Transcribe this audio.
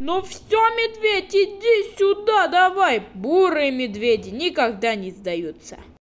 Ну все, медведь, иди сюда, давай. Бурые медведи никогда не сдаются.